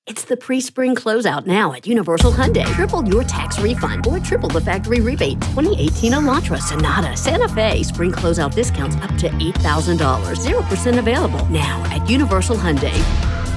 It's the pre-spring closeout now at Universal Hyundai. Triple your tax refund or triple the factory rebate. 2018 Elantra, Sonata, Santa Fe. Spring closeout discounts up to $8,000. 0% available now at Universal Hyundai.